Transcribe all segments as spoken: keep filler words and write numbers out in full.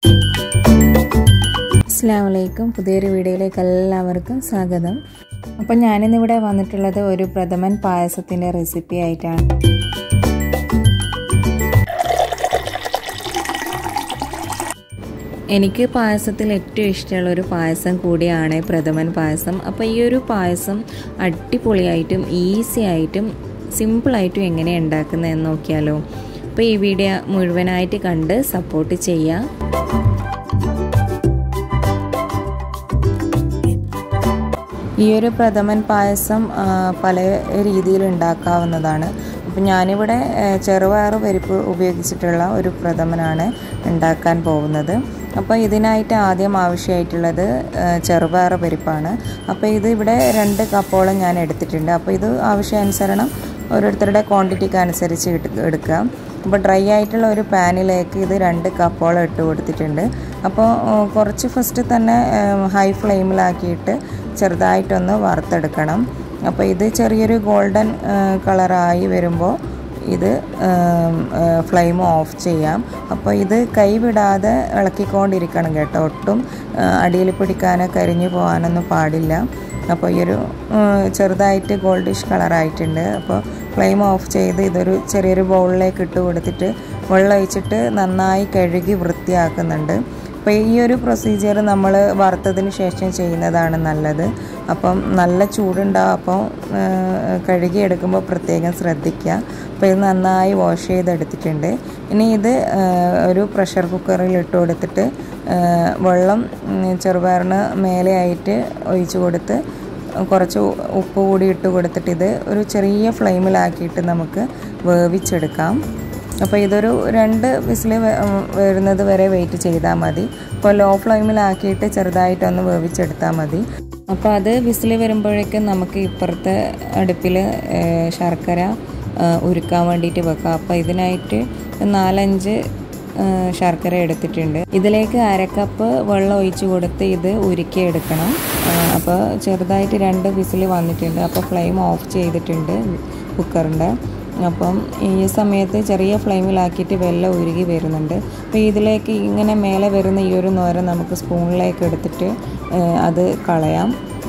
അസ്സലാമലൈക്കും. പുതിയൊരു വീഡിയോയിലേക്ക് എല്ലാവർക്കും സ്വാഗതം. അപ്പം ഞാനിന്നിവിടെ വന്നിട്ടുള്ളത് ഒരു പ്രഥമൻ പായസത്തിൻ്റെ റെസിപ്പി ആയിട്ടാണ്. എനിക്ക് പായസത്തിൽ ഏറ്റവും ഇഷ്ടമുള്ള ഒരു പായസം കൂടിയാണ് പ്രഥമൻ പായസം. അപ്പോൾ ഈ ഒരു പായസം അടിപൊളിയായിട്ടും ഈസി ആയിട്ടും സിമ്പിളായിട്ടും എങ്ങനെയാണ് ഉണ്ടാക്കുന്നതെന്ന് നോക്കിയാലോ. അപ്പോൾ ഈ വീഡിയോ മുഴുവനായിട്ട് കണ്ട് സപ്പോർട്ട് ചെയ്യാം. ഈ ഒരു പ്രഥമൻ പായസം പല രീതിയിൽ ഉണ്ടാക്കാവുന്നതാണ്. അപ്പോൾ ഞാനിവിടെ ചെറുപയർ പരിപ്പ് ഉപയോഗിച്ചിട്ടുള്ള ഒരു പ്രഥമനാണ് ഉണ്ടാക്കാൻ പോകുന്നത്. അപ്പോൾ ഇതിനായിട്ട് ആദ്യം ആവശ്യമായിട്ടുള്ളത് ചെറുപയർ പരിപ്പാണ്. അപ്പോൾ ഇത് ഇവിടെ രണ്ട് കപ്പോളം ഞാൻ എടുത്തിട്ടുണ്ട്. അപ്പോൾ ഇത് ആവശ്യാനുസരണം ഓരോരുത്തരുടെ ക്വാണ്ടിറ്റിക്ക് അനുസരിച്ച് എടുക്കുക. അപ്പോൾ ഡ്രൈ ആയിട്ടുള്ള ഒരു പാനിലേക്ക് ഇത് രണ്ട് കപ്പോളം ഇട്ട് കൊടുത്തിട്ടുണ്ട്. അപ്പോൾ കുറച്ച് ഫസ്റ്റ് തന്നെ ഹൈ ഫ്ലെയിമിലാക്കിയിട്ട് ചെറുതായിട്ടൊന്ന് വറുത്തെടുക്കണം. അപ്പോൾ ഇത് ചെറിയൊരു ഗോൾഡൻ കളറായി വരുമ്പോൾ ഇത് ഫ്ലെയിം ഓഫ് ചെയ്യാം. അപ്പോൾ ഇത് കൈവിടാതെ ഇളക്കിക്കൊണ്ടിരിക്കണം കേട്ടോ. ഒട്ടും അടിയിൽ പിടിക്കാനോ കരിഞ്ഞു പോകാനൊന്നും പാടില്ല. അപ്പോൾ ഈ ഒരു ചെറുതായിട്ട് ഗോൾഡിഷ് കളറായിട്ടുണ്ട്. അപ്പോൾ ഫ്ലെയിം ഓഫ് ചെയ്ത് ഇതൊരു ചെറിയൊരു ബൗളിലേക്ക് ഇട്ട് കൊടുത്തിട്ട് വെള്ളം ഒഴിച്ചിട്ട് നന്നായി കഴുകി വൃത്തിയാക്കുന്നുണ്ട്. അപ്പോൾ ഈ ഒരു പ്രൊസീജിയർ നമ്മൾ വറുത്തതിന് ശേഷം ചെയ്യുന്നതാണ് നല്ലത്. അപ്പം നല്ല ചൂടുണ്ടാവും. അപ്പോൾ കഴുകിയെടുക്കുമ്പോൾ പ്രത്യേകം ശ്രദ്ധിക്കുക. അപ്പോൾ ഇത് നന്നായി വാഷ് ചെയ്തെടുത്തിട്ടുണ്ട്. ഇനി ഇത് ഒരു പ്രഷർ കുക്കറിൽ ഇട്ട് കൊടുത്തിട്ട് വെള്ളം ചെറുപയറിന് മേലെയായിട്ട് ഒഴിച്ചു കൊടുത്ത് കുറച്ച് ഉപ്പ് കൂടി ഇട്ട് കൊടുത്തിട്ട് ഇത് ഒരു ചെറിയ ഫ്ലെയിമിലാക്കിയിട്ട് നമുക്ക് വേവിച്ചെടുക്കാം. അപ്പോൾ ഇതൊരു രണ്ട് വിസിൽ വരുന്നത് വരെ വെയിറ്റ് ചെയ്താൽ മതി. അപ്പോൾ ലോ ഫ്ലെയിമിലാക്കിയിട്ട് ചെറുതായിട്ടൊന്ന് വേവിച്ചെടുത്താൽ മതി. അപ്പോൾ അത് വിസിൽ വരുമ്പോഴേക്കും നമുക്ക് ഇപ്പുറത്തെ അടുപ്പിൽ ശർക്കര ഉരുക്കാൻ വേണ്ടിയിട്ട് വെക്കാം. അപ്പോൾ ഇതിനായിട്ട് നാലഞ്ച് ശർക്കര എടുത്തിട്ടുണ്ട്. ഇതിലേക്ക് അരക്കപ്പ് വെള്ളം ഒഴിച്ച് കൊടുത്ത് ഇത് ഉരുക്കിയെടുക്കണം. അപ്പോൾ ചെറുതായിട്ട് രണ്ട് വിസിൽ വന്നിട്ടുണ്ട്. അപ്പോൾ ഫ്ലെയിം ഓഫ് ചെയ്തിട്ടുണ്ട് കുക്കറിൻ്റെ. അപ്പം ഈ സമയത്ത് ചെറിയ ഫ്ലെയിമിലാക്കിയിട്ട് വെള്ളം ഉരുകി വരുന്നുണ്ട്. അപ്പോൾ ഇതിലേക്ക് ഇങ്ങനെ മേലെ വരുന്ന ഈ ഒരു നോര നമുക്ക് സ്പൂണിലേക്ക് എടുത്തിട്ട് അത് കളയാം,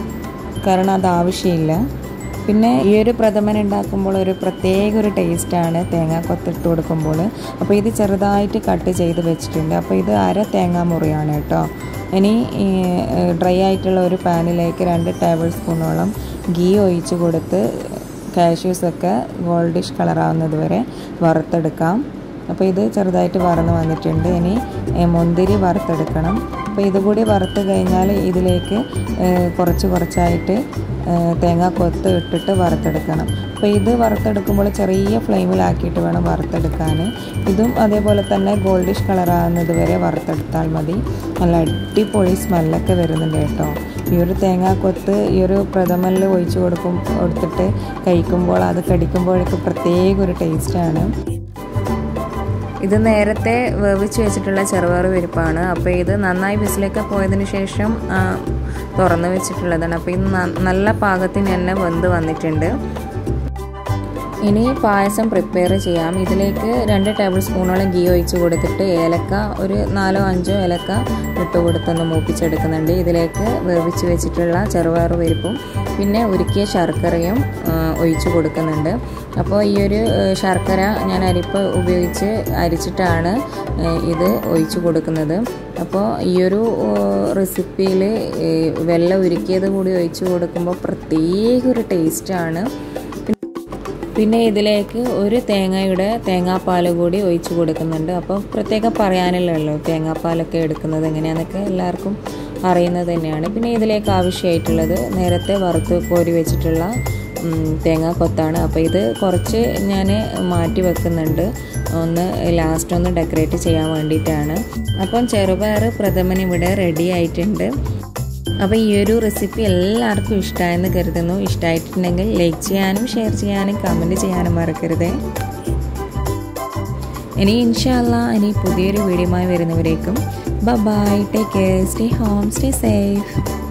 കാരണം അത് ആവശ്യമില്ല. പിന്നെ ഈ ഒരു പ്രഥമൻ ഉണ്ടാക്കുമ്പോൾ ഒരു പ്രത്യേക ഒരു ടേസ്റ്റാണ് തേങ്ങാക്കൊത്തിട്ട് കൊടുക്കുമ്പോൾ. അപ്പോൾ ഇത് ചെറുതായിട്ട് കട്ട് ചെയ്ത് വെച്ചിട്ടുണ്ട്. അപ്പോൾ ഇത് അര തേങ്ങാ മുറിയാണ് കേട്ടോ. ഇനി ഡ്രൈ ആയിട്ടുള്ള ഒരു പാനിലേക്ക് രണ്ട് ടേബിൾ സ്പൂണോളം ഗീ ഒഴിച്ച് കൊടുത്ത് കാഷ്യൂസൊക്കെ ഗോൾഡിഷ് കളറാവുന്നത് വരെ വറുത്തെടുക്കാം. അപ്പോൾ ഇത് ചെറുതായിട്ട് വറന്ന് വന്നിട്ടുണ്ട്. ഇനി മുന്തിരി വറുത്തെടുക്കണം. അപ്പോൾ ഇതുകൂടി വറുത്ത് കഴിഞ്ഞാൽ ഇതിലേക്ക് കുറച്ച് കുറച്ചായിട്ട് തേങ്ങാക്കൊത്ത് ഇട്ടിട്ട് വറുത്തെടുക്കണം. അപ്പോൾ ഇത് വറുത്തെടുക്കുമ്പോൾ ചെറിയ ഫ്ലെയിമിലാക്കിയിട്ട് വേണം വറുത്തെടുക്കാൻ. ഇതും അതേപോലെ തന്നെ ഗോൾഡിഷ് കളറാകുന്നത് വരെ വറുത്തെടുത്താൽ മതി. നല്ല അടിപൊളി സ്മെല്ലൊക്കെ വരുന്നുണ്ട് കേട്ടോ. ഈ ഒരു തേങ്ങാക്കൊത്ത് ഈ ഒരു പ്രഥമനിൽ ഒഴിച്ച് കൊടുക്കും കൊടുത്തിട്ട് കഴിക്കുമ്പോൾ അത് കടിക്കുമ്പോഴേക്ക് പ്രത്യേക ഒരു ടേസ്റ്റാണ്. ഇത് നേരത്തെ വേവിച്ച് വെച്ചിട്ടുള്ള ചെറുപയർ പരിപ്പാണ്. അപ്പോൾ ഇത് നന്നായി വിസിലൊക്കെ പോയതിന് ശേഷം തുറന്ന് വെച്ചിട്ടുള്ളതാണ്. അപ്പോൾ ഇത് നല്ല പാകത്തിന് തന്നെ വെന്ത് വന്നിട്ടുണ്ട്. ഇനി പായസം പ്രിപ്പയർ ചെയ്യാം. ഇതിലേക്ക് രണ്ട് ടേബിൾ സ്പൂണോളം ഗീ ഒഴിച്ച് കൊടുത്തിട്ട് ഏലക്ക ഒരു നാലോ അഞ്ചോ ഏലക്ക ഇട്ട് കൊടുത്തൊന്ന് മൂപ്പിച്ചെടുക്കുന്നുണ്ട്. ഇതിലേക്ക് വേവിച്ച് വെച്ചിട്ടുള്ള ചെറുപയർ പരിപ്പും പിന്നെ ഉരുക്കിയ ശർക്കരയും ഒഴിച്ച് കൊടുക്കുന്നുണ്ട്. അപ്പോൾ ഈ ഒരു ശർക്കര ഞാൻ അരിപ്പ് ഉപയോഗിച്ച് അരിച്ചിട്ടാണ് ഇത് ഒഴിച്ച് കൊടുക്കുന്നത്. അപ്പോൾ ഈ ഒരു റെസിപ്പിയിൽ വെള്ളം ഉരുക്കിയത് കൂടി ഒഴിച്ച് കൊടുക്കുമ്പോൾ പ്രത്യേക ഒരു ടേസ്റ്റാണ്. പിന്നെ ഇതിലേക്ക് ഒരു തേങ്ങയുടെ തേങ്ങാപ്പാൽ കൂടി ഒഴിച്ച് കൊടുക്കുന്നുണ്ട്. അപ്പോൾ പ്രത്യേകം പറയാനില്ലല്ലോ തേങ്ങാപ്പാലൊക്കെ എടുക്കുന്നത് എങ്ങനെയാണെന്നൊക്കെ എല്ലാവർക്കും അറിയുന്നത് തന്നെയാണ്. പിന്നെ ഇതിലേക്ക് ആവശ്യമായിട്ടുള്ളത് നേരത്തെ വറുത്ത് കോരി വെച്ചിട്ടുള്ള തേങ്ങാക്കൊത്താണ്. അപ്പോൾ ഇത് കുറച്ച് ഞാൻ മാറ്റി വെക്കുന്നുണ്ട്, ഒന്ന് ലാസ്റ്റ് ഒന്ന് ഡെക്കറേറ്റ് ചെയ്യാൻ വേണ്ടിയിട്ടാണ്. അപ്പം ചെറുപയർ പ്രഥമൻ ഇവിടെ റെഡി ആയിട്ടുണ്ട്. അപ്പോൾ ഈ ഒരു റെസിപ്പി എല്ലാവർക്കും ഇഷ്ടമായെന്ന് കരുതുന്നു. ഇഷ്ടമായിട്ടുണ്ടെങ്കിൽ ലൈക്ക് ചെയ്യാനും ഷെയർ ചെയ്യാനും കമൻറ്റ് ചെയ്യാനും മറക്കരുത്. ഇനി ഇൻഷാ അല്ലാഹ് ഇനി പുതിയൊരു വീഡിയോയുമായി വരുന്നവരേക്കും bye bye, take care, stay home, stay safe.